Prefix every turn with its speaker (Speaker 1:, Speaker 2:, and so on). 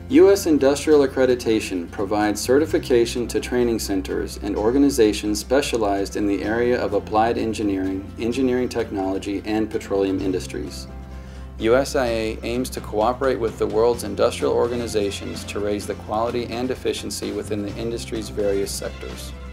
Speaker 1: U.S. Industrial Accreditation provides certification to training centers and organizations specialized in the area of applied engineering, engineering technology, and petroleum industries. U.SIA aims to cooperate with the world's industrial organizations to raise the quality and efficiency within the industry's various sectors.